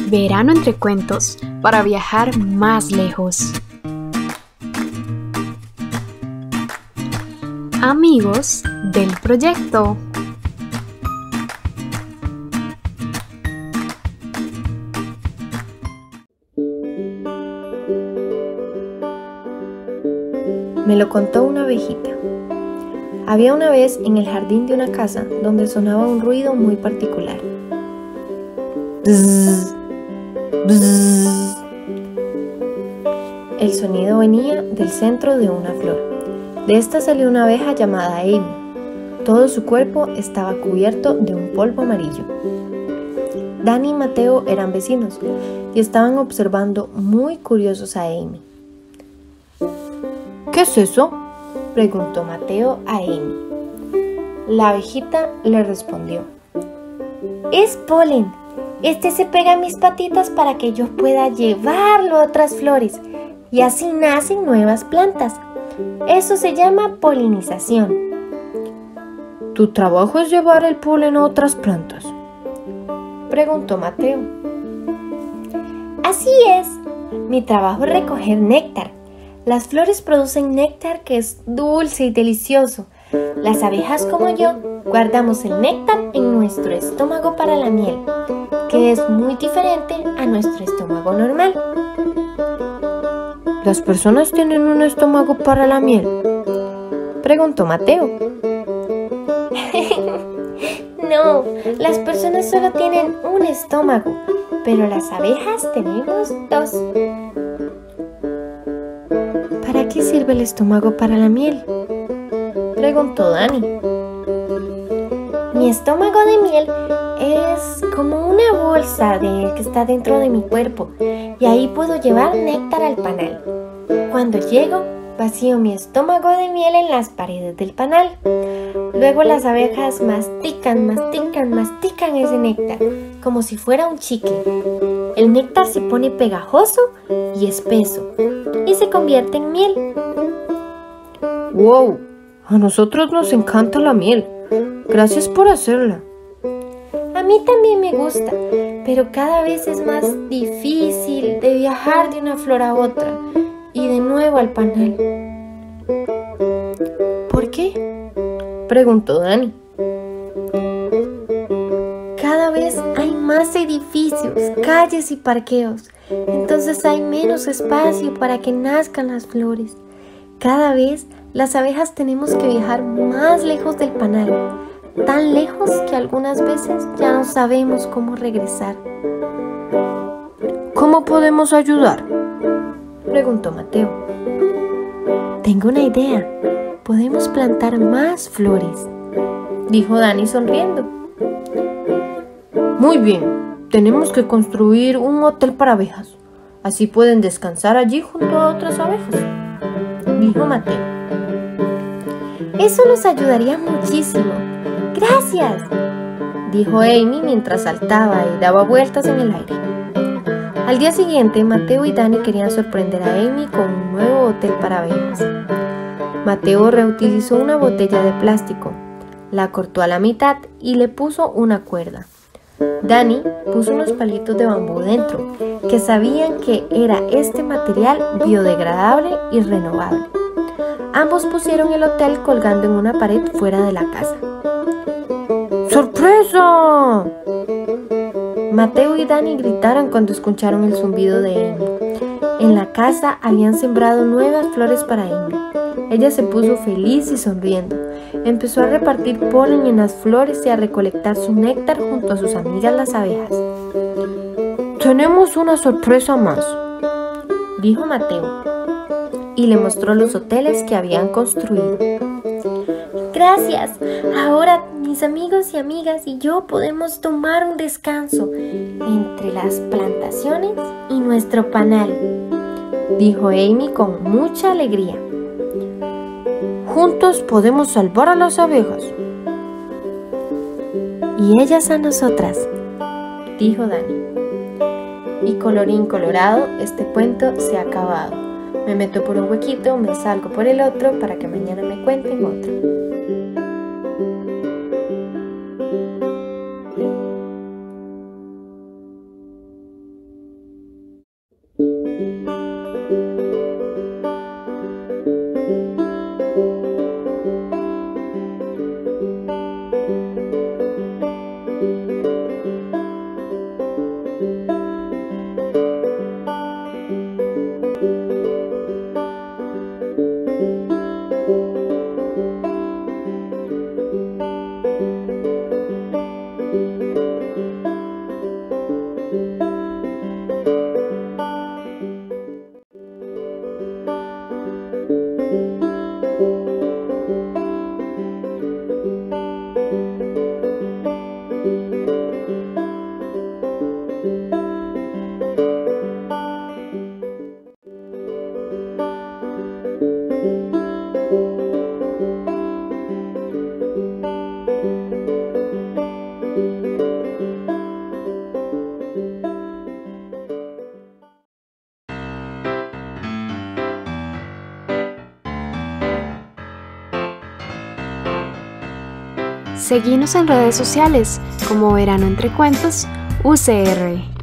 Verano entre cuentos para viajar más lejos. Amigos del proyecto. Me lo contó una abejita. Había una vez en el jardín de una casa donde sonaba un ruido muy particular. Bzz, bzz. El sonido venía del centro de una flor. De esta salió una abeja llamada Amy. Todo su cuerpo estaba cubierto de un polvo amarillo. Dani y Mateo eran vecinos y estaban observando muy curiosos a Amy. ¿Qué es eso?, preguntó Mateo a Amy. La abejita le respondió: es polen. Este se pega a mis patitas para que yo pueda llevarlo a otras flores y así nacen nuevas plantas. Eso se llama polinización. ¿Tu trabajo es llevar el polen a otras plantas?, preguntó Mateo. Así es. Mi trabajo es recoger néctar. Las flores producen néctar que es dulce y delicioso. Las abejas como yo guardamos el néctar en nuestro estómago para la miel, que es muy diferente a nuestro estómago normal. ¿Las personas tienen un estómago para la miel?, preguntó Mateo. No, las personas solo tienen un estómago, pero las abejas tenemos dos. ¿Para qué sirve el estómago para la miel?, preguntó Dani. Mi estómago de miel es como una bolsa que está dentro de mi cuerpo y ahí puedo llevar néctar al panal. Cuando llego, vacío mi estómago de miel en las paredes del panal. Luego las abejas mastican ese néctar como si fuera un chicle. El néctar se pone pegajoso y espeso y se convierte en miel. ¡Wow! A nosotros nos encanta la miel. Gracias por hacerla. A mí también me gusta, pero cada vez es más difícil de viajar de una flor a otra y de nuevo al panal. ¿Por qué?, preguntó Dani. Cada vez hay más edificios, calles y parqueos, entonces hay menos espacio para que nazcan las flores. Cada vez las abejas tenemos que viajar más lejos del panal, tan lejos que algunas veces ya no sabemos cómo regresar. ¿Cómo podemos ayudar?, preguntó Mateo. Tengo una idea. Podemos plantar más flores, dijo Dani sonriendo. Muy bien, tenemos que construir un hotel para abejas. Así pueden descansar allí junto a otras abejas, dijo Mateo. Eso nos ayudaría muchísimo. ¡Gracias!, dijo Amy mientras saltaba y daba vueltas en el aire. Al día siguiente, Mateo y Dani querían sorprender a Amy con un nuevo hotel para abejas. Mateo reutilizó una botella de plástico, la cortó a la mitad y le puso una cuerda. Dani puso unos palitos de bambú dentro, que sabían que era este material biodegradable y renovable. Ambos pusieron el hotel colgando en una pared fuera de la casa. ¡Sorpresa!, Mateo y Dani gritaron cuando escucharon el zumbido de Amy. En la casa habían sembrado nuevas flores para Amy. Ella se puso feliz y sonriendo. Empezó a repartir polen en las flores y a recolectar su néctar junto a sus amigas las abejas. Tenemos una sorpresa más, dijo Mateo, y le mostró los hoteles que habían construido. Gracias. Ahora mis amigos y amigas y yo podemos tomar un descanso entre las plantaciones y nuestro panal, dijo Amy con mucha alegría. Juntos podemos salvar a las abejas. Y ellas a nosotras, dijo Dani. Y colorín colorado, este cuento se ha acabado. Me meto por un huequito, me salgo por el otro para que mañana me cuenten otro. Seguinos en redes sociales como Verano Entre Cuentos UCR.